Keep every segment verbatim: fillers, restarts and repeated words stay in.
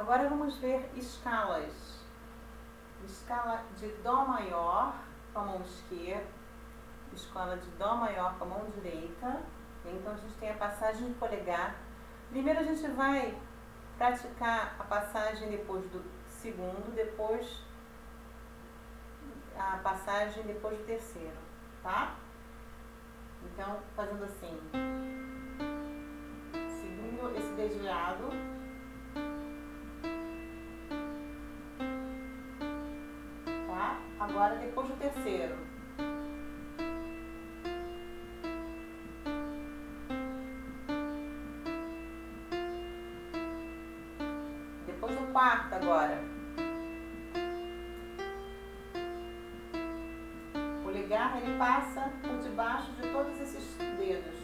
Agora vamos ver escalas. Escala de Dó maior com a mão esquerda, escala de Dó maior com a mão direita. Então a gente tem a passagem de polegar. Primeiro a gente vai praticar a passagem depois do segundo, depois a passagem depois do terceiro, tá? Então, fazendo assim, seguindo esse dedilhado, tá? Agora depois do terceiro, depois do quarto agora, o polegar ele passa por debaixo de todos esses dedos.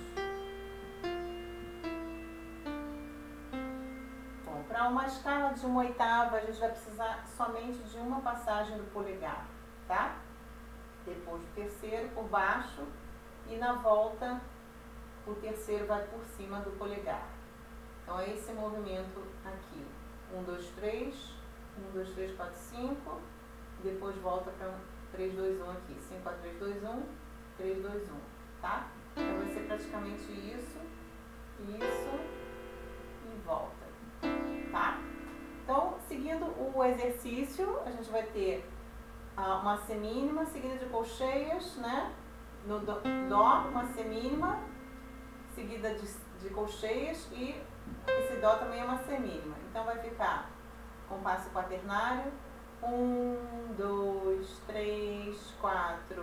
Bom, para uma escala de uma oitava a gente vai precisar somente de uma passagem do polegar, tá? Depois do terceiro por baixo e na volta o terceiro vai por cima do polegar. Então é esse movimento aqui. um, dois, três, um, dois, três, quatro, cinco, depois volta para três, dois, um aqui, cinco, quatro, três, dois, um, três, dois, um, tá? Então vai ser praticamente isso, isso e volta, tá? Então, seguindo o exercício, a gente vai ter ah, uma semínima seguida de colcheias, né? No dó, dó uma semínima seguida de, de colcheias e esse Dó também é uma semínima. Então vai ficar compasso quaternário, um, dois, três, quatro.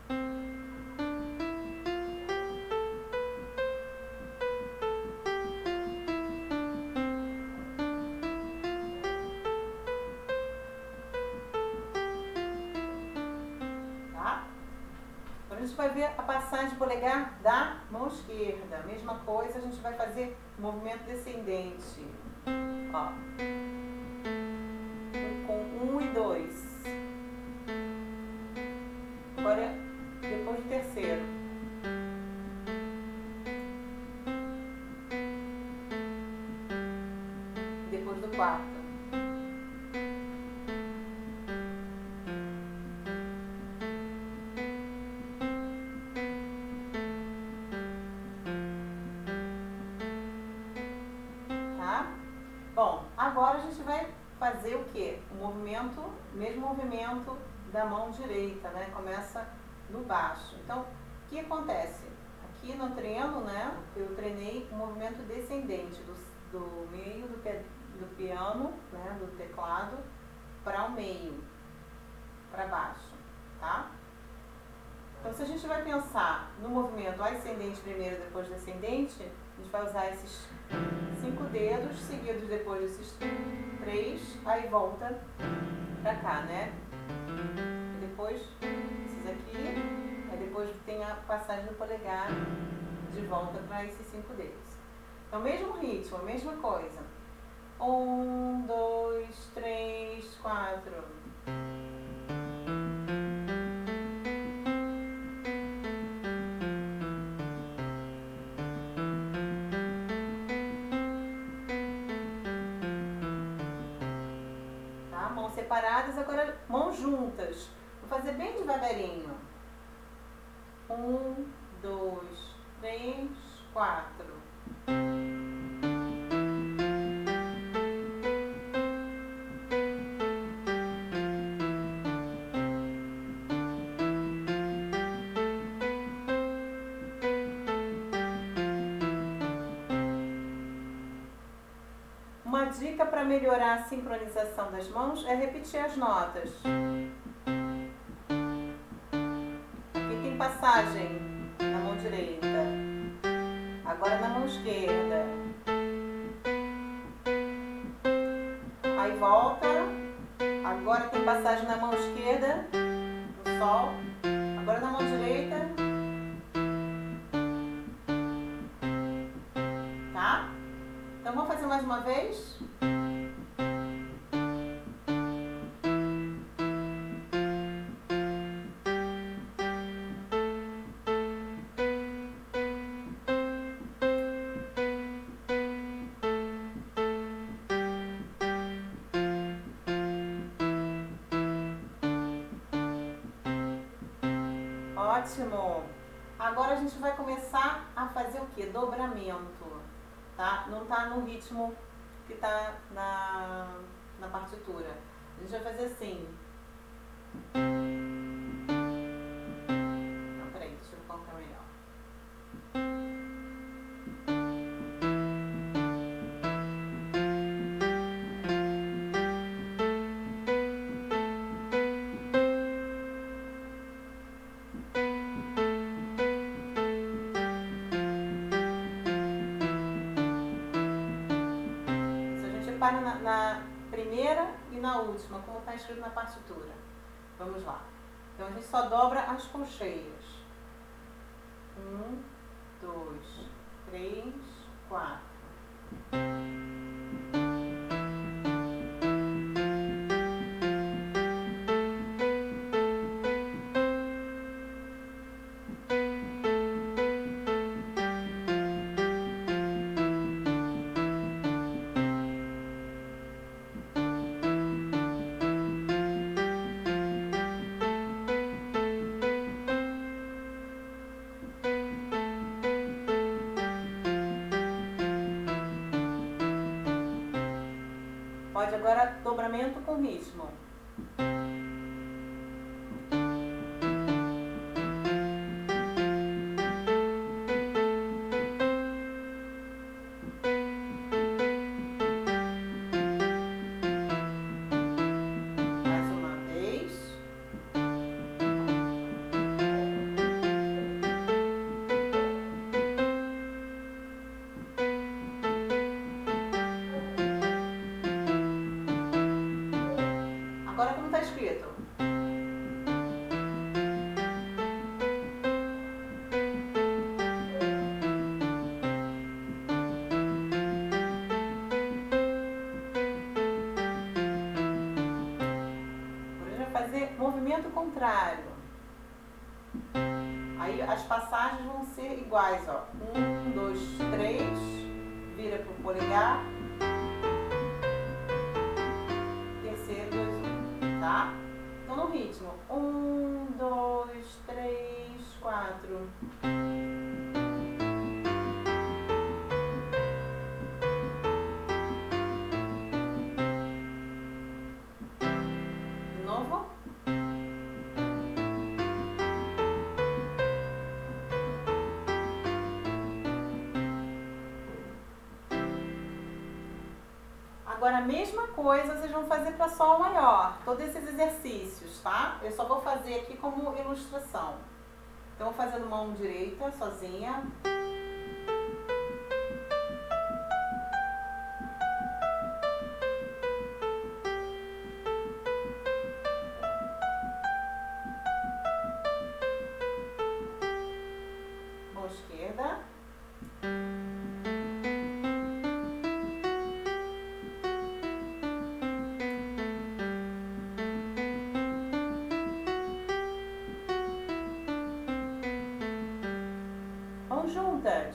Tá? Agora a gente vai ver a passagem de polegar da mão esquerda. Mesma coisa, a gente vai fazer movimento descendente. Ó. Com um e dois. Agora, depois do terceiro. Depois do quarto. Bom, agora a gente vai fazer o quê? O movimento, mesmo movimento da mão direita, né? Começa no baixo. Então, o que acontece? Aqui no treino, né? Eu treinei o movimento descendente do, do meio do, do piano, né? Do teclado, para o meio, para baixo, tá? Então, se a gente vai pensar no movimento ascendente primeiro, depois descendente, a gente vai usar esses cinco dedos, seguidos depois desses três, aí volta pra cá, né? E depois, esses aqui, aí depois tem a passagem do polegar de volta para esses cinco dedos. Então, mesmo ritmo, a mesma coisa. Um, dois, três, quatro. Mãos separadas, agora mãos juntas. Vou fazer bem devagarinho. Um, dois, três, quatro. Uma dica para melhorar a sincronização das mãos é repetir as notas. Aqui tem passagem na mão direita, agora na mão esquerda. Aí volta, agora tem passagem na mão esquerda, no Sol, agora na mão direita. Tá? Então vamos fazer mais uma vez? Agora a gente vai começar a fazer o que? Dobramento, tá? Não tá no ritmo que tá na, na partitura. A gente vai fazer assim. Não, peraí, deixa eu colocar melhor. Para na, na primeira e na última, como está escrito na partitura. Vamos lá. Então a gente só dobra as colcheias. Um, dois, três, quatro. Pode agora dobramento com ritmo. Mais uma vez. Agora como está escrito? Agora a gente vai fazer movimento contrário. Aí as passagens vão ser iguais, ó. Um, dois, três, vira pro polegar. Terceiro, dois, um, tá? Então no ritmo. Um, dois, três, quatro. De novo. Agora a mesma coisa vocês vão fazer para Sol maior, todos esses exercícios, tá? Eu só vou fazer aqui como ilustração. Então vou fazendo mão direita, sozinha. Mão esquerda. Mãos juntas.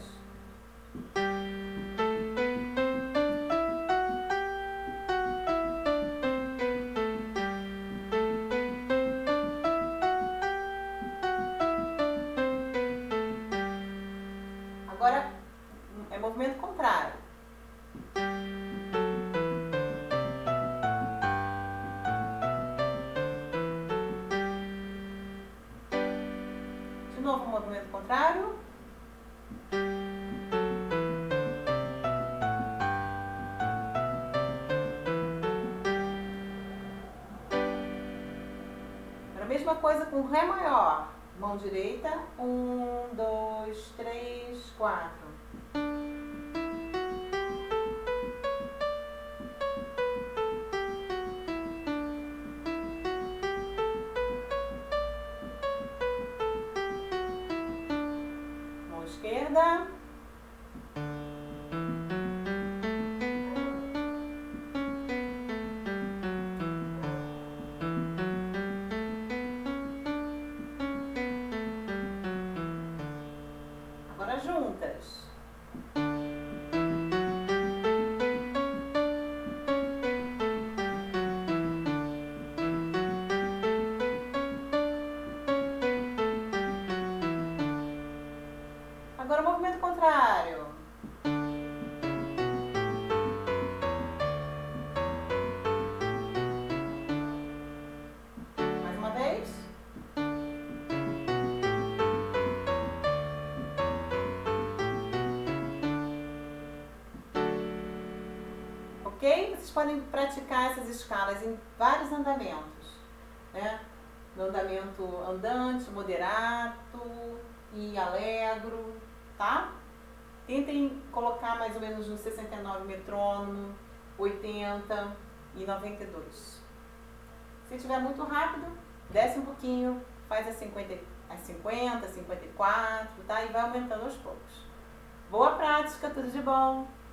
Agora é movimento contrário. De novo, movimento contrário. A mesma coisa com Ré maior. Mão direita. Um, dois, três, quatro. Mão esquerda. Agora juntas. ok? Vocês podem praticar essas escalas em vários andamentos, né? No andamento andante, moderato e alegro, tá? Tentem colocar mais ou menos no sessenta e nove metrônomo, oitenta e noventa e dois. Se tiver muito rápido, desce um pouquinho, faz a cinquenta, a cinquenta, cinquenta e quatro, tá? E vai aumentando aos poucos. Boa prática, tudo de bom!